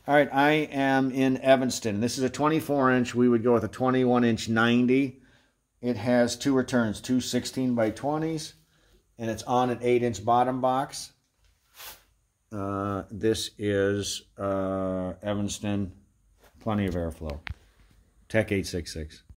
All right, I am in Evanston. This is a 24-inch. We would go with a 21-inch 90. It has two returns, two 16 by 20s, and it's on an 8-inch bottom box. This is Evanston, plenty of airflow. Tech 866.